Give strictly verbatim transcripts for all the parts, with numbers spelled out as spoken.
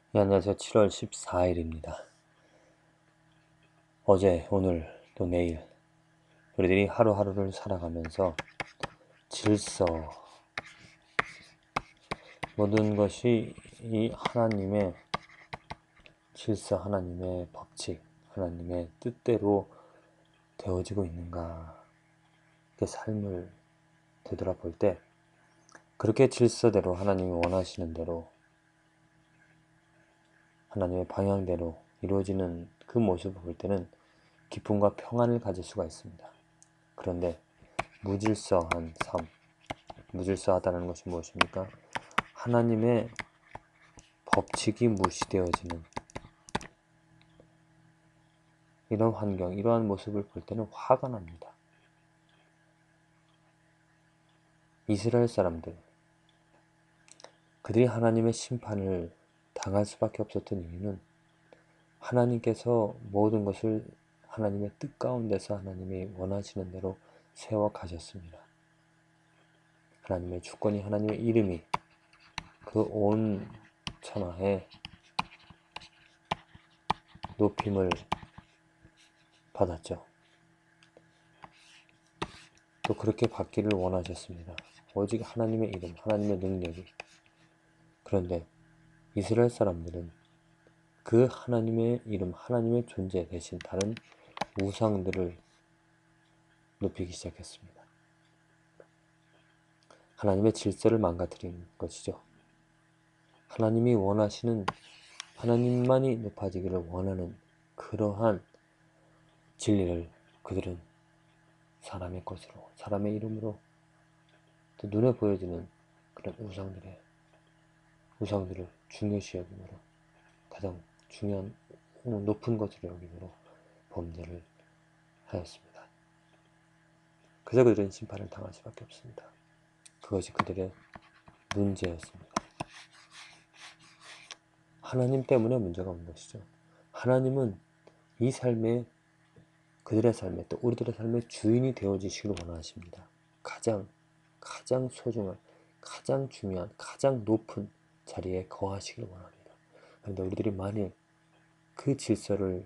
네, 안녕하세요. 칠월 십사일입니다. 어제, 오늘, 또 내일 우리들이 하루하루를 살아가면서 질서, 모든 것이 이 하나님의 질서, 하나님의 법칙, 하나님의 뜻대로 되어지고 있는가, 그 삶을 되돌아볼 때 그렇게 질서대로, 하나님이 원하시는 대로, 하나님의 방향대로 이루어지는 그 모습을 볼 때는 기쁨과 평안을 가질 수가 있습니다. 그런데 무질서한 삶, 무질서하다는 것이 무엇입니까? 하나님의 법칙이 무시되어지는 이런 환경, 이러한 모습을 볼 때는 화가 납니다. 이스라엘 사람들, 그들이 하나님의 심판을 당할 수밖에 없었던 이유는 하나님께서 모든 것을 하나님의 뜻 가운데서 하나님이 원하시는 대로 세워 가셨습니다. 하나님의 주권이, 하나님의 이름이 그 온 천하에 높임을 받았죠. 또 그렇게 받기를 원하셨습니다. 오직 하나님의 이름, 하나님의 능력이. 그런데 이스라엘 사람들은 그 하나님의 이름, 하나님의 존재 대신 다른 우상들을 높이기 시작했습니다. 하나님의 질서를 망가뜨린 것이죠. 하나님이 원하시는, 하나님만이 높아지기를 원하는 그러한 진리를 그들은 사람의 것으로, 사람의 이름으로, 또 눈에 보여지는 그런 우상들의 우상들을 중요시 여김으로, 가장 중요한 높은 것으로 여김으로 범죄를 하였습니다. 그래서 그들은 심판을 당할 수밖에 없습니다. 그것이 그들의 문제였습니다. 하나님 때문에 문제가 온 것이죠. 하나님은 이 삶에, 그들의 삶에, 또 우리들의 삶의 주인이 되어주시기를 원하십니다. 가장 가장 소중한, 가장 중요한, 가장 높은 자리에 거하시기를 원합니다. 그런데 우리들이 만일 그 질서를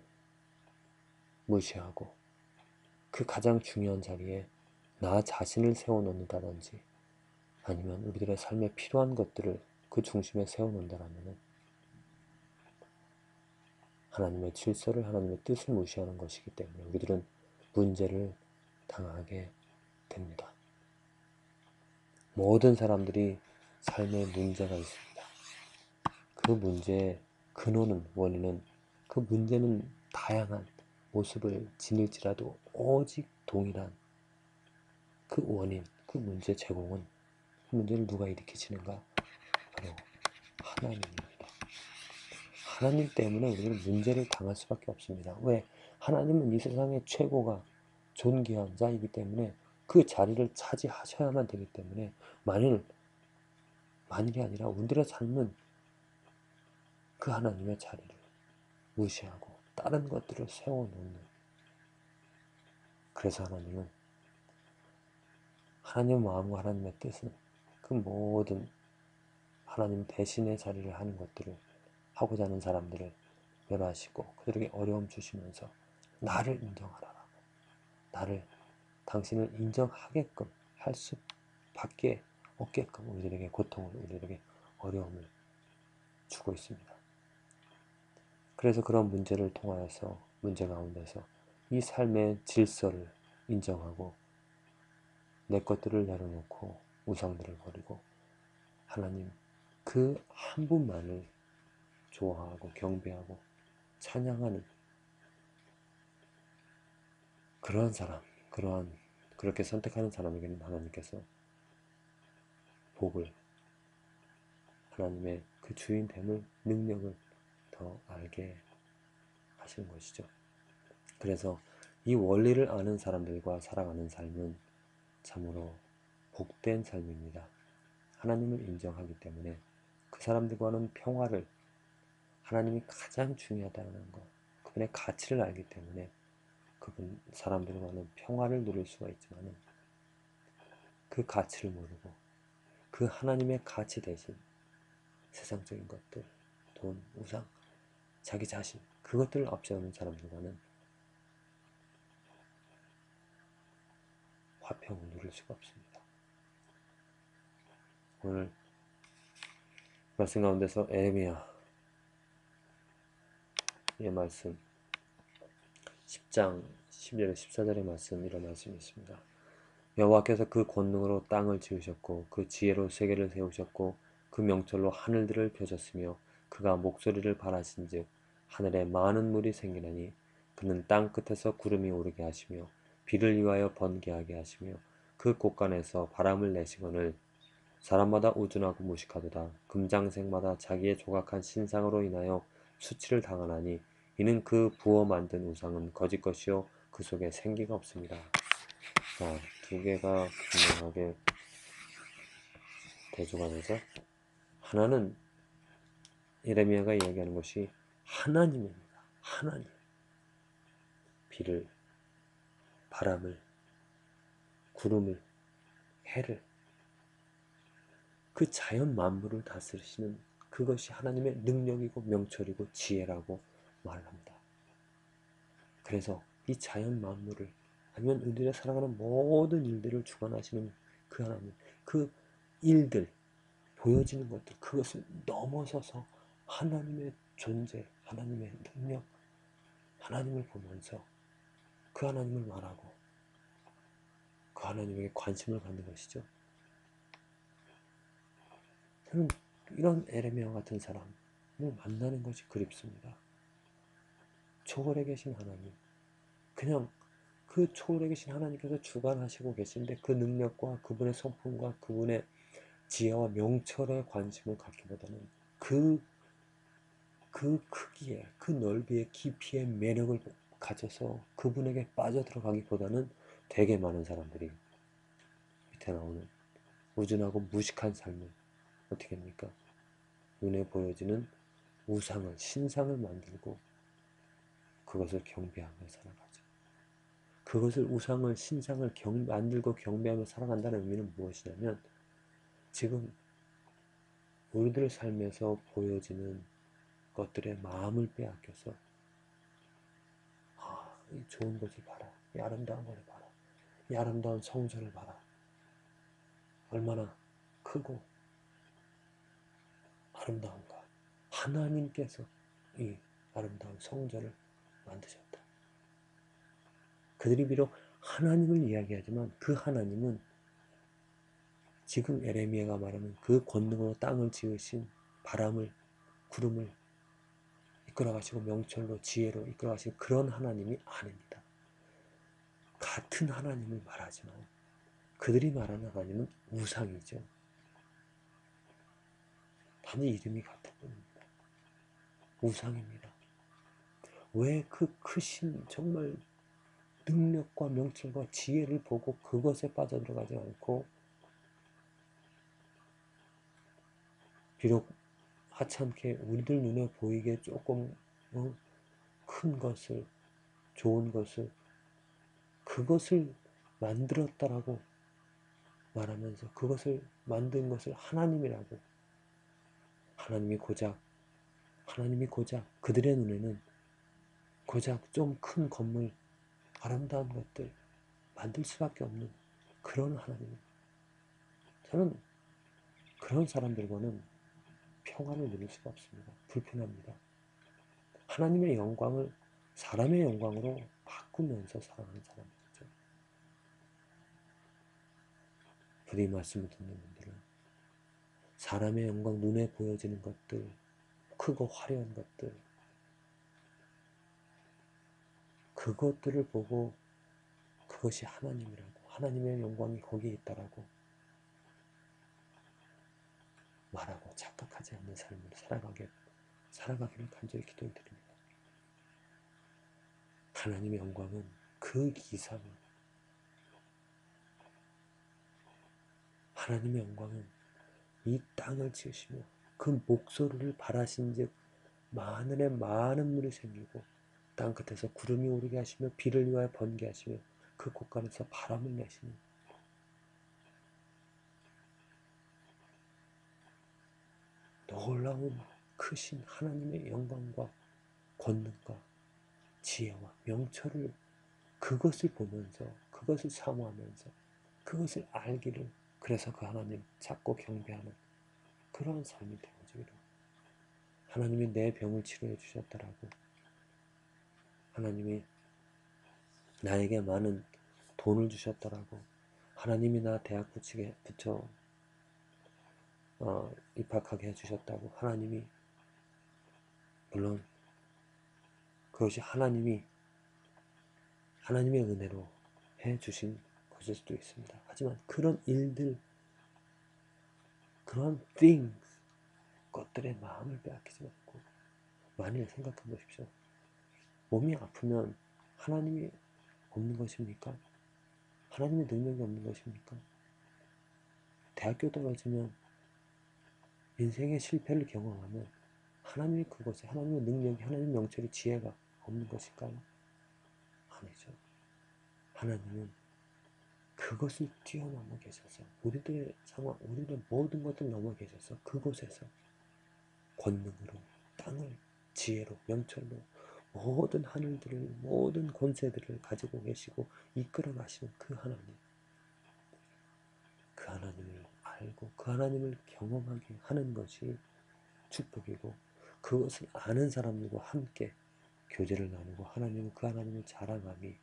무시하고 그 가장 중요한 자리에 나 자신을 세워놓는다든지, 아니면 우리들의 삶에 필요한 것들을 그 중심에 세워놓는다면 하나님의 질서를, 하나님의 뜻을 무시하는 것이기 때문에 우리들은 문제를 당하게 됩니다. 모든 사람들이 삶에 문제가 있습니다. 그 문제의 근원은, 원인은, 그 문제는 다양한 모습을 지닐지라도 오직 동일한 그 원인, 그 문제 제공은, 그 문제를 누가 일으키시는가? 바로 하나님입니다. 하나님 때문에 우리는 문제를 당할 수밖에 없습니다. 왜? 하나님은 이 세상의 최고가 존귀한 자이기 때문에 그 자리를 차지하셔야만 되기 때문에, 만일, 만일이 아니라 우리들의 삶은 그 하나님의 자리를 무시하고 다른 것들을 세워놓는, 그래서 하나님은, 하나님의 마음과 하나님의 뜻은 그 모든 하나님 대신의 자리를 하는 것들을, 하고자 하는 사람들을 멸하시고 그들에게 어려움 주시면서 나를 인정하라, 나를, 당신을 인정하게끔 할 수밖에 없게끔 우리들에게 고통을, 우리들에게 어려움을 주고 있습니다. 그래서 그런 문제를 통하여서, 문제 가운데서 이 삶의 질서를 인정하고 내 것들을 내려놓고 우상들을 버리고 하나님 그 한 분만을 좋아하고 경배하고 찬양하는 그러한 사람, 그러한, 그렇게 선택하는 사람에게는 하나님께서 복을, 하나님의 그 주인됨을, 능력을 더 알게 하시는 것이죠. 그래서 이 원리를 아는 사람들과 살아가는 삶은 참으로 복된 삶입니다. 하나님을 인정하기 때문에 그 사람들과는 평화를, 하나님이 가장 중요하다는 것, 그분의 가치를 알기 때문에 그분 사람들과는 평화를 누릴 수가 있지만, 그 가치를 모르고 그 하나님의 가치 대신 세상적인 것들, 돈, 우상, 자기 자신, 그것들을 앞세우는 사람들과는 화평을 누릴 수가 없습니다. 오늘 말씀 가운데서 에레미야 의 말씀 십 장 십 절에 십사 절의 말씀, 이런 말씀이 있습니다. 여호와께서 그 권능으로 땅을 지으셨고 그 지혜로 세계를 세우셨고 그 명철로 하늘들을 펴셨으며 그가 목소리를 발하신즉 하늘에 많은 물이 생기나니 그는 땅 끝에서 구름이 오르게 하시며 비를 위하여 번개하게 하시며 그 곳간에서 바람을 내시거늘 사람마다 우둔하고 무식하도다. 금장색마다 자기의 조각한 신상으로 인하여 수치를 당하나니 이는 그 부어 만든 우상은 거짓 것이요 그 속에 생기가 없습니다. 자, 두 개가 분명하게 대조가 되죠. 하나는 예레미야가 이야기하는 것이 하나님입니다. 하나님. 비를, 바람을, 구름을, 해를, 그 자연 만물을 다스리시는 그것이 하나님의 능력이고 명철이고 지혜라고 말을 합니다. 그래서 이 자연 만물을, 아니면 우리가 살아가는 모든 일들을 주관하시는 그 하나님, 그 일들, 보여지는 것들, 그것을 넘어서서 하나님의 존재, 하나님의 능력, 하나님을 보면서 그 하나님을 말하고 그 하나님에게 관심을 갖는 것이죠. 저는 이런 에레미야 같은 사람을 만나는 것이 그립습니다. 초월에 계신 하나님, 그냥 그 초월에 계신 하나님께서 주관하시고 계신데 그 능력과 그분의 성품과 그분의 지혜와 명철에 관심을 갖기보다는 그, 그 크기에, 그 넓이의 깊이의 매력을 가져서 그분에게 빠져들어가기보다는 되게 많은 사람들이 밑에 나오는 우준하고 무식한 삶을 어떻게 합니까? 눈에 보여지는 우상을, 신상을 만들고 그것을 경배하며 살아가죠. 그것을, 우상을, 신상을 경, 만들고 경배하며 살아간다는 의미는 무엇이냐면 지금 우리들 삶에서 보여지는 것들의 마음을 빼앗겨서 아, 이 좋은 것을 봐라, 이 아름다운 것을 봐라, 이 아름다운 성전을 봐라, 얼마나 크고 아름다운가. 하나님께서 이 아름다운 성전을 만드셨다. 그들이 비록 하나님을 이야기하지만 그 하나님은 지금 에레미야가 말하는 그 권능으로 땅을 지으신, 바람을, 구름을 이끌어가시고 명철로 지혜로 이끌어가신 그런 하나님이 아닙니다. 같은 하나님을 말하지만 그들이 말하는 하나님은 우상이죠. 단지 이름이 같은 뿐입니다. 우상입니다. 왜 그 크신 정말 능력과 명철과 지혜를 보고 그것에 빠져들어가지 않고 비록 하찮게 우리들 눈에 보이게 조금 어, 큰 것을, 좋은 것을, 그것을 만들었다라고 말하면서 그것을 만든 것을 하나님이라고, 하나님이 고작 하나님이 고작 그들의 눈에는 고작 좀 큰 건물, 아름다운 것들 만들 수밖에 없는 그런 하나님. 저는 그런 사람들과는 평안을 누릴 수가 없습니다. 불편합니다. 하나님의 영광을 사람의 영광으로 바꾸면서 살아가는 사람들이죠. 부디 말씀을 듣는 분들은 사람의 영광, 눈에 보여지는 것들, 크고 화려한 것들, 그것들을 보고 그것이 하나님이라고, 하나님의 영광이 거기에 있다라고 말하고 착각하지 않는 삶을 살아가게, 살아가기를 간절히 기도를 드립니다. 하나님의 영광은 그 이상은, 하나님의 영광은 이 땅을 지으시며 그 목소리를 발하신즉 하늘에 많은 물이 생기고 땅 끝에서 구름이 오르게 하시며 비를 위하여 번개하시며 그 곳간에서 바람을 내시니 놀라운 크신 하나님의 영광과 권능과 지혜와 명철을 그것을 보면서 그것을 사모하면서 그것을 알기를, 그래서 그 하나님 찾고 경배하는 그러한 삶이 되어지기를, 하나님이 내 병을 치료해 주셨더라고, 하나님이 나에게 많은 돈을 주셨더라고, 하나님이 나 대학 붙이게 붙여 어, 입학하게 해주셨다고, 하나님이, 물론 그것이 하나님이 하나님의 은혜로 해주신 것일 수도 있습니다. 하지만 그런 일들, 그런 things, 것들의 마음을 빼앗기지 말고 만일 생각해 보십시오. 몸이 아프면 하나님이 없는 것입니까? 하나님의 능력이 없는 것입니까? 대학교 떨어지면, 인생의 실패를 경험하면 하나님이 그것에, 하나님의 능력이, 하나님의 명철이, 지혜가 없는 것일까요? 아니죠. 하나님은 그것을 뛰어넘어 계셔서, 우리들의 상황, 우리들의 모든 것을 넘어 계셔서 그곳에서 권능으로, 땅을 지혜로, 명철로, 모든 하늘들을, 모든 권세들을 가지고 계시고 이끌어 가시는 그 하나님, 그 하나님을 알고 그 하나님을 경험하게 하는 것이 축복이고, 그것을 아는 사람들과 함께 교제를 나누고 하나님을, 그 하나님을 자랑함이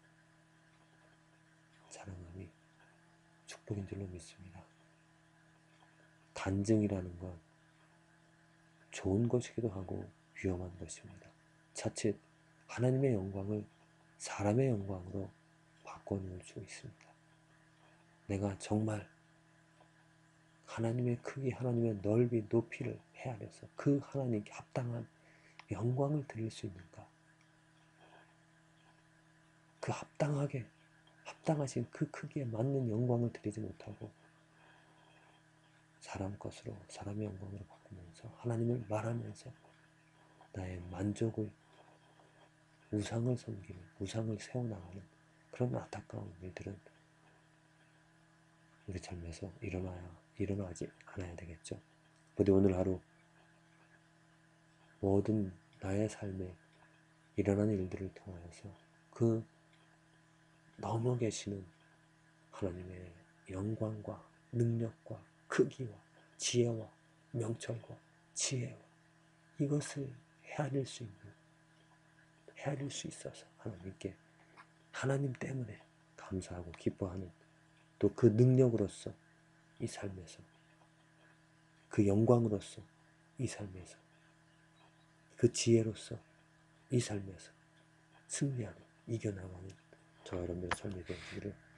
자랑함이 축복인 줄로 믿습니다. 간증이라는 건 좋은 것이기도 하고 위험한 것입니다. 자칫 하나님의 영광을 사람의 영광으로 바꿔놓을 수 있습니다. 내가 정말 하나님의 크기, 하나님의 넓이, 높이를 헤아려서 그 하나님께 합당한 영광을 드릴 수 있는가? 그 합당하게, 합당하신 그 크기에 맞는 영광을 드리지 못하고 사람 것으로, 사람의 영광으로 바꾸면서 하나님을 말하면서 나의 만족을, 우상을 섬기는, 우상을 세워나가는 그런 안타까운 일들은 우리 삶에서 일어나야, 일어나지 않아야 되겠죠. 부디 오늘 하루 모든 나의 삶에 일어나는 일들을 통하여서 그 넘어 계시는 하나님의 영광과 능력과 크기와 지혜와 명철과 지혜와 이것을 헤아릴 수 있는, 헤아릴 수 있어서 하나님께, 하나님 때문에 감사하고 기뻐하는, 또 그 능력으로서 이 삶에서, 그 영광으로서 이 삶에서, 그 지혜로서 이 삶에서 승리하는, 이겨나가는 저 여러분들의 삶이 되기를